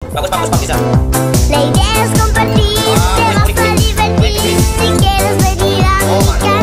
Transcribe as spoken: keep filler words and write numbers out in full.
Bagus, bagus, Pak Bisa. La idea es compartir, Ah, te vas klik, a klik. divertir. Klik, klik. Si quieres venir a Oh, mi my casa.